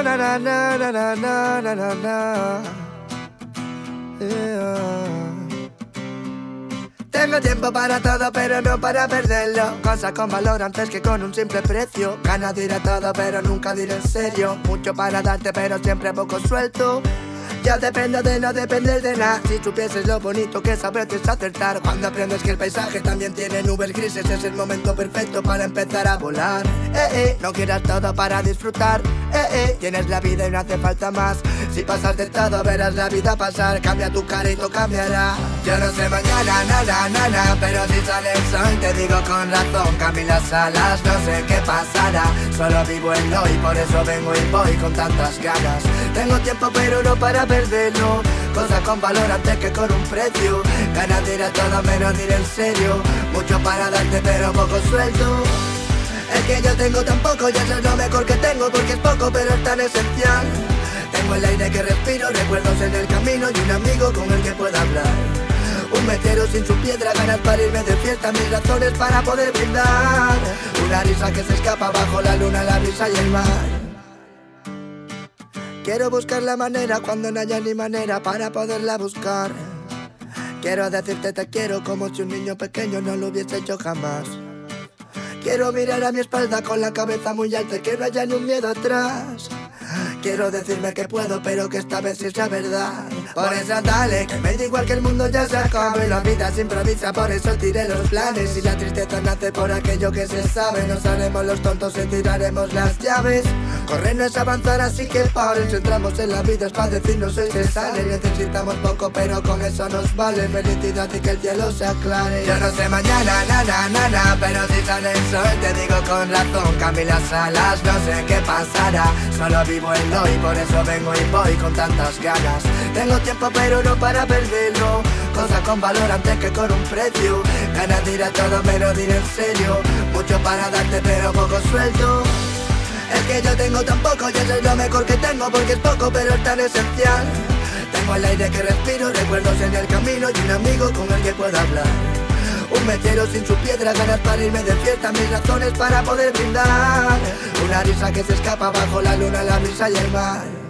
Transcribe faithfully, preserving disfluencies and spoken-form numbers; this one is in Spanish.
Oh, na na na na na na na na na. Yeah. Tengo tiempo para todo, pero no para perderlo. Cosas con valor antes que con un simple precio. Ganas de ir a todo, pero nunca de ir en serio. Mucho para darte, pero siempre poco suelto. Ya dependo de no depender de nada. Si supieses lo bonito que es a veces acertar. Cuando aprendes que el paisaje también tiene nubes grises, es el momento perfecto para empezar a volar. Eh, eh, no quieras todo para disfrutar. Eh, eh, tienes la vida y no hace falta más. Si pasas de todo verás la vida pasar. Cambia tu cara y todo cambiará. Yo no sé mañana, nada, nada, pero si sale el sol te digo con razón. Cambio las alas, no sé qué pasará. Solo vivo en hoy, por eso vengo y voy con tantas ganas. Tengo tiempo pero no para perderlo. Cosas con valor antes que con un precio. Ganas de ir a todo menos de ir en serio. Mucho para darte pero poco suelto. El que yo tengo tampoco, ya eso es lo mejor que tengo, porque es poco pero es tan esencial. Tengo el aire que respiro, recuerdos en el camino y un amigo con el que puedo hablar. Un metero sin su piedra, ganas para irme de fiesta, mis razones para poder brindar. Una risa que se escapa bajo la luna, la brisa y el mar. Quiero buscar la manera cuando no haya ni manera para poderla buscar. Quiero decirte te quiero como si un niño pequeño no lo hubiese hecho jamás. Quiero mirar a mi espalda con la cabeza muy alta y que no haya ni un miedo atrás. Quiero decirme que puedo, pero que esta vez sí sea verdad. Por eso dale, que me da igual que el mundo ya se acabe. La vida se improvisa, por eso tiré los planes. Y la tristeza nace por aquello que se sabe. Nos haremos los tontos y tiraremos las llaves. Correr no es avanzar, así que pares. Si entramos en la vida es para decirnos hoy se sale. Necesitamos poco, pero con eso nos vale. Felicidad y que el cielo se aclare. Yo no sé mañana, nada, nada, pero si sale el sol te digo con razón. Cambio las alas, no sé qué pasará. Solo vivo en hoy, por eso vengo y voy con tantas ganas. Tengo tiempo pero no para perderlo. Cosas con valor antes que con un precio. Ganas de ir a todo menos de ir en serio. Mucho para darte pero poco suelto. El que yo tengo tampoco, ya eso es lo mejor que tengo, porque es poco pero es tan esencial. Tengo el aire que respiro, recuerdos en el camino y un amigo con el que puedo hablar. Un metero sin su piedra, ganas para irme de fiesta, mis razones para poder brindar. Una risa que se escapa bajo la luna, la brisa y el mar.